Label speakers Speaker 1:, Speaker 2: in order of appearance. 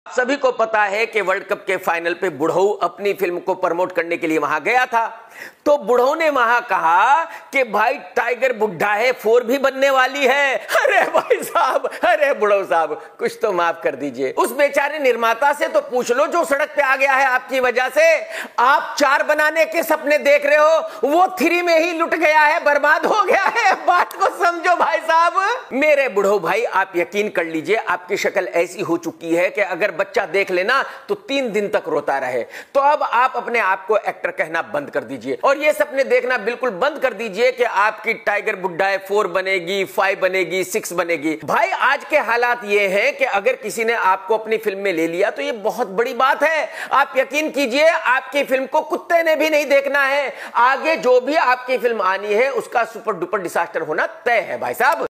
Speaker 1: सभी को पता है कि वर्ल्ड कप के फाइनल पे बुढ़ऊ अपनी फिल्म को प्रमोट करने के लिए वहां गया था। तो बुढ़ऊ ने वहां कहा कि भाई टाइगर बुढ़ा है, 4 भी बनने वाली है। अरे भाई साहब, अरे बुढ़ऊ साहब, कुछ तो माफ कर दीजिए। उस बेचारे निर्माता से तो पूछ लो जो सड़क पे आ गया है आपकी वजह से। आप 4 बनाने के सपने देख रहे हो, वो 3 में ही लुट गया है, बर्बाद हो गया है। बात को समझो भाई साहब। मेरे बुढ़ऊ भाई, आप यकीन कर लीजिए, आपकी शक्ल ऐसी हो चुकी है कि अगर बच्चा देख लेना तो 3 दिन तक रोता रहे। तो अब आप अपने आप को एक्टर कहना बंद कर दीजिए और ये सपने देखना बिल्कुल बंद कर दीजिए कि आपकी टाइगर बुड्ढा है 4 बनेगी, 5 बनेगी, 6 बनेगी। भाई आज के हालात ये हैं कि अगर किसी ने आपको अपनी फिल्म में ले लिया तो ये बहुत बड़ी बात है। आप यकीन कीजिए, आपकी फिल्म को कुत्ते ने भी नहीं देखना है। आगे जो भी आपकी फिल्म आनी है उसका सुपर डुपर डिजास्टर होना तय है भाई साहब।